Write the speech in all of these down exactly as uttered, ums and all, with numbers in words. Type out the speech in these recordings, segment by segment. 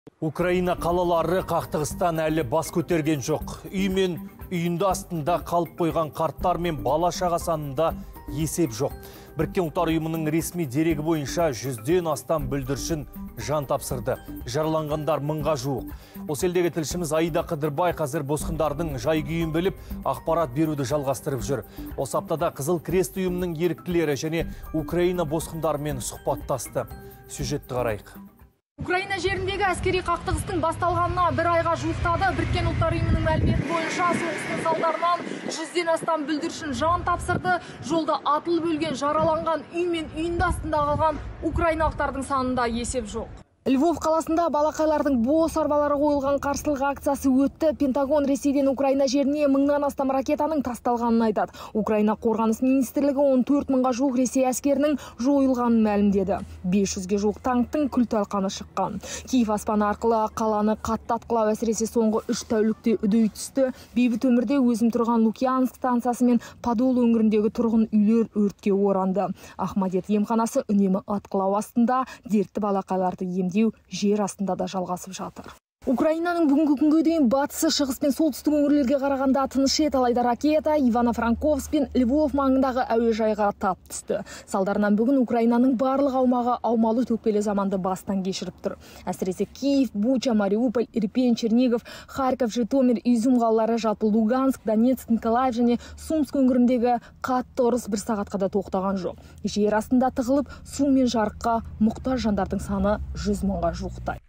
Украина қалалары қақтығыстан әлі бас көтерген жоқ. Үй мен үйінді астында қалып қойған қарттар мен бала шаға санында есеп жоқ. Біріккен ұлттар ұйымының ресми дерегі бойынша жүзден астам бүлдіршін жан тапсырды. Жараланғандар мыңға жуық. Осы елдегі тілшіміз Аида Қыдырбай қазір босқындардың жай-күйін біліп, ақпарат беруді жалғастырып жүр. Осы аптада Қызыл Крест ұйымының еріктілері және Украина босқындарымен сұхбаттасты. Сюжетті қарайық. Украина жеріндегі әскери қақтығыстың басталғанына бір айға жуықтады. Біріккен ұлттар ұйымының мәліметі бойынша соғыстың салдарынан жүзден астам бүлдіршін жан тапсырды. Жолда атылып өлген, жараланған, үй мен үйінді астында қалған украиналықтардың санында есеп жоқ. Львов қаласында балақайлардың бос арбалары қойылған қарсылық акциясы өтті. Пентагон Ресейден Украина жеріне мыңнан астам ракетаның тасталғанын айтады. Украина қорғаныс министрлігі он төрт мыңға жуық Ресей әскерінің жойылғанын мәлімдеді. бес жүзге жуық танктың күл-талқаны шыққан. Киев аспаны арқылы қаланы қатты атқылау әсіресе соңғы үш тәулікте үдей түсті. Бейбіт өмірде өзім тұрған Лукьянск станциясы мен Подол өңіріндегі тұрғын үйлер өртке оранды. Ахмадет емханасы үнемі атқылау астында, дертті балақайларды ем жер астында да жалғасып жатыр. Украинаның бүгінгі күнге дейін батысы, шығыс пен солтүстік өңірлерге қарағанда тыныш еді, алайда ракета Ивано-Франковск пен Львов маңындағы әуежайға тап түсті. Салдарынан бүгін Украинаның барлық аумағы аумалы төкпелі заманды бастан кешіріп тұр. Әсіресе Киев, Буча, Мариуполь, Ирпень, Чернигов, Харьков, Житомир, Изюм қалалары, жалпы Луганск, Донецк, Николаев және Сумск өңіріндегі қатты ұрыс бір сағатқа да тоқтаған жоқ. Жер астында тығылып, су мен жарыққа мұқтаж жандардың саны жүз мыңға жуықтайды.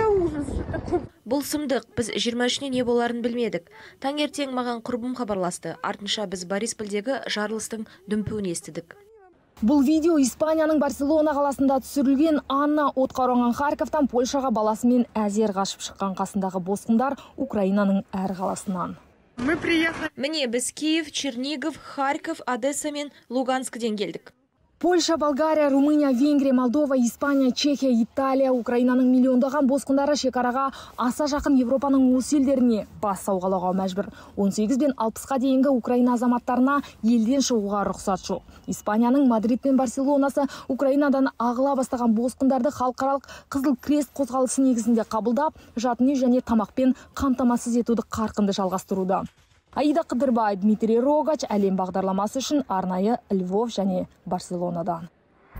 Бұл сұмдық, біз жиырма үшіне не боларын білмедік. Таңертең маған құрбым хабарласты. Артынша біз Борисполдегі жарылыстың дүмпуін естідік. Бұл видео Испанияның Барселона қаласында түсірілген. Анна отқа оранған Харьковтан Польшаға баласымен әзер қашып шыққан. Қасындағы босқындар Украинаның әр қаласынан. Міне біз Киев, Чернигов, Харьков, Одесса мен Луганскіден келдік. Польша, Болгария, Румыния, Венгрия, Молдова, Испания, Чехия, Италия, Украинаның миллиондаған босқындары шекараға аса жақын Европаның осы елдеріне бас сауғалауға мәжбүр. он сегіз бен алпысқа дейінгі Украина азаматтарына елден шығуға рұқсат жоқ. Испанияның Мадрид пен Барселонасы Украинадан ағыла бастаған босқындарды халықаралық Қызыл Крест қозғалысы негізінде қабылдап, жатын үй және тамақпен қамтамасыз етуді қарқынды жалғастыруда. Аида Қыдырбай, Дмитрий Рогач, әлем бағдарламасы үшін арнайы Львов және Барселонадан.